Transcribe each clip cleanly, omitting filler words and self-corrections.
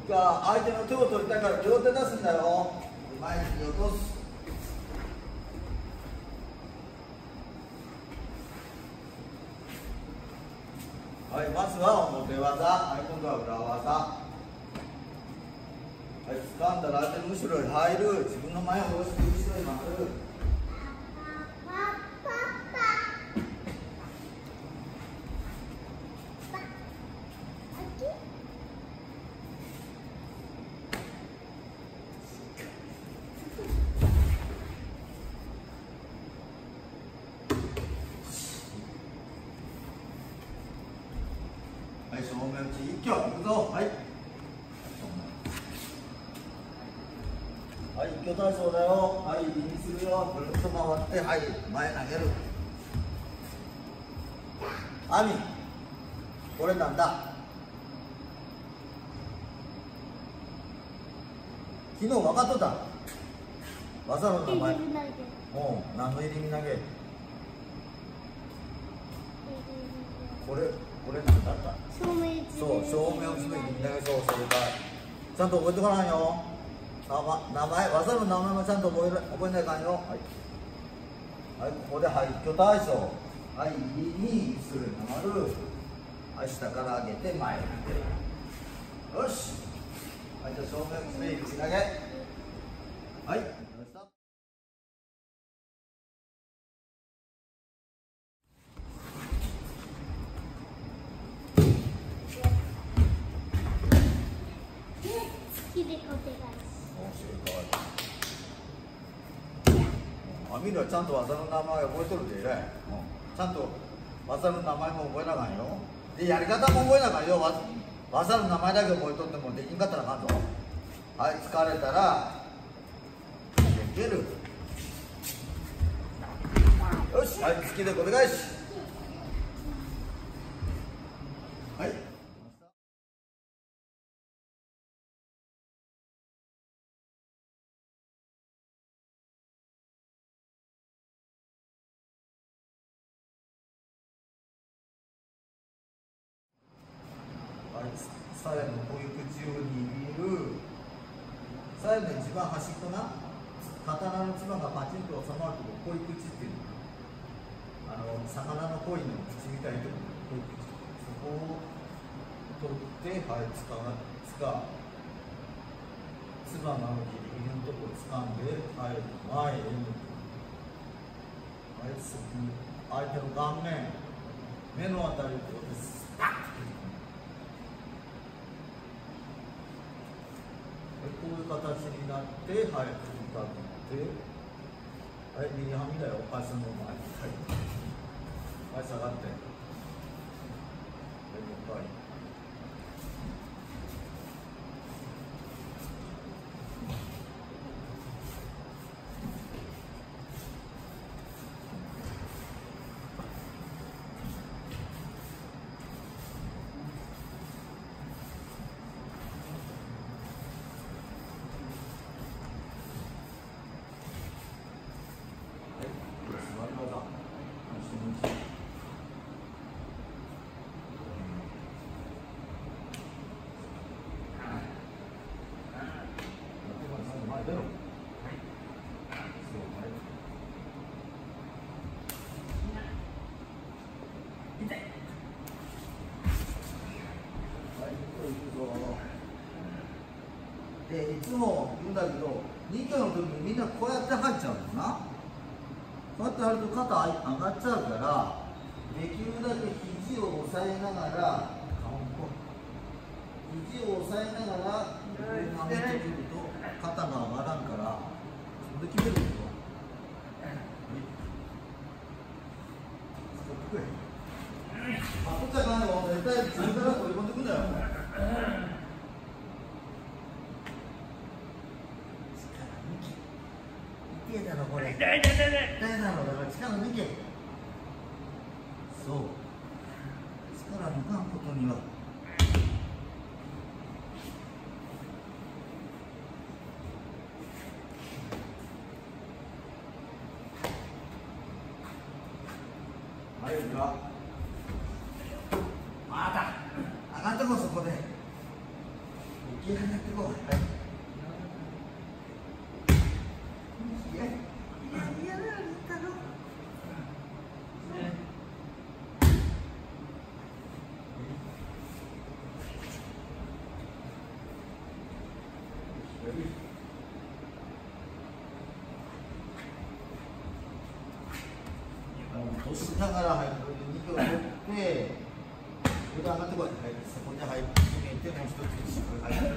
が相手の手を取りたいから両手出すんだよ。前に落とす。はい、まずは表技、はい、今度は裏技。はい、掴んだら相手の後ろに入る。自分の前を押して後ろに回る。はい、正面打ち一挙いくぞ。はい。はい、一挙体操だよ。はい、右にするよ。ぐるっと回って、はい、前投げる。アミ、これなんだ。昨日分かっとった。技の名前。何の入り身投げ。これなんだった。そう、正面をすぐにみんながそう、それからちゃんと覚えておかないよ。名前、技の名前もちゃんと覚えないかんよ。はい、はい、ここではい、一挙体操。はい、右に後ろに回る。はい、下から上げて前に投げる。よし。はい、じゃあ正面スペイン打ち投げ。はい、見るはちゃんと技の名前覚えとるで偉い。ちゃんと技の名前も覚えなあかんよ。で、やり方も覚えなあかんよ。技の名前だけ覚えとってもできんかったらあかんぞ。はい、疲れたらできる。よし、はい、突きでこれ返し。はい、左右のこういう口を握る。左右の一番端っこな、刀のつばがパチンと収まるとこ、こういう口っていうの。魚の鯉の口みたいなとこ、こういう口。そこを取って、はい、つばのギリギリのところ掴んで、はい、前へ向く。はい、次、相手の顔面、目のあたりをこうです。こういう形になって、はい、振りかぶって、はい、右はみだよ、足の前、はい、はい、下がって、はい、もう一回。でいつも言うんだけど、2挙の時にみんなこうやって入っちゃうんだな。こうやって入ると肩上がっちゃうから、できるだけ肘を押さえながら、肘を押さえながら上に上げてくると肩が上がらんから、それで決めるんですよ。あ、こっちはかんよ。絶対自分から取り込んでくんだよ。痛いだろこれ。痛いだろ、だから力抜け。そう。力抜かんことには。はい、か。あがんとこそこで。 上がってこう。押しながら入る2キロ取って、これで上がってこい、そこに入って決めて、もう一つしっかり入って、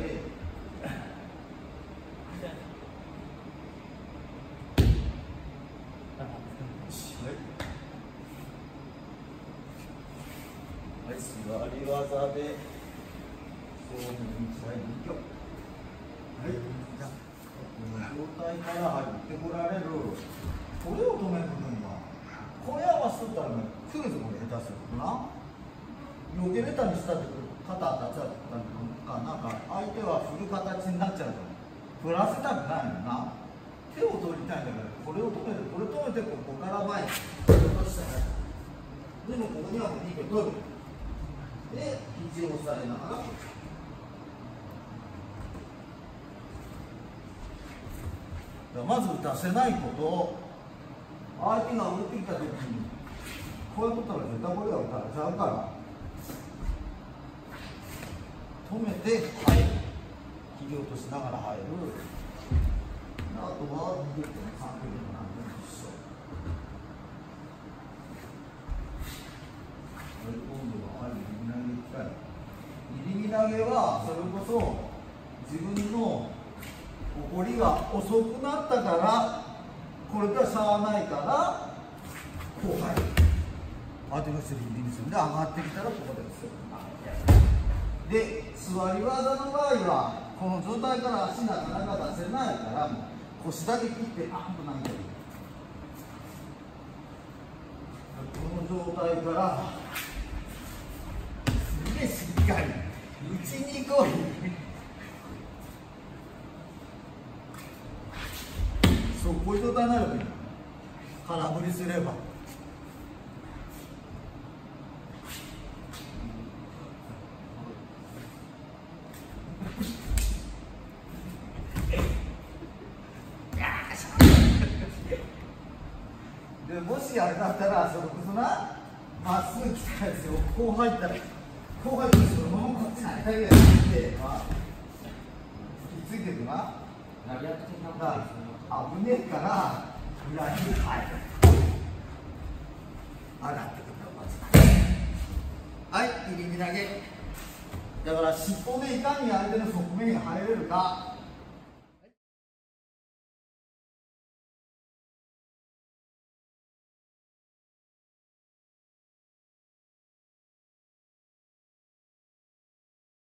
はい、座り技で、正面に1台2キロ。はい、じゃあ、この状態から入ってこられる、これを止める部分は。これ合わせとったらね、来るぞ、これ下手するとな。余計ベタにしたって肩当たっちゃったりとか、なんか相手は振る形になっちゃうと、振らせたくないのな。手を取りたいんだから、これを止めて、これ止めて、ここから前に落としたら、でもここにはもう2キロ取る。で、肘を押さえながら、まず出せないことを、相手が打ってきたときに、こういうことは絶対これは打たれちゃうから、止めて入る、切り落としながら入る、あとは2キロも3キロも何でも一緒。今度は入り身投げ機械。入り身投げは、それこそ自分の起こりが遅くなったから、これではしゃあないからこう入る。当てのする入りにするんで、上がってきたらここですよ。で、座り技の場合はこの状態から足なかなか出せないから、腰だけ切ってパンと投げる。この状態からすげえしっかり打ちに来い。そう、こういう状態になるわけよ。空振りすれば。でもしあれだったら、それこそな、まっすぐ来たやつをこう入ったら、こう入ったらそのままこっちに当たりがいって、ひっついてるな。危ねえから裏に入る。上がってくるまず。はい、入り身投げ。だから尻尾でいかに相手の側面に入れるか。